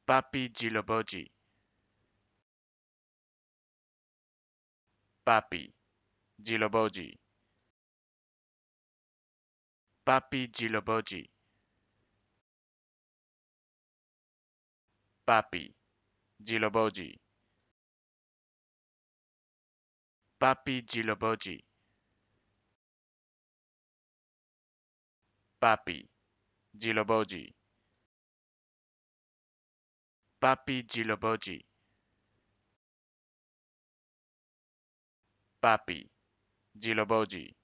Papy Djilobodji. Papy Djilobodji. Papy Djilobodji. Papy Djilobodji. Papy Djilobodji. Papy Djilobodji. Papy Djilobodji. Papy Djilobodji.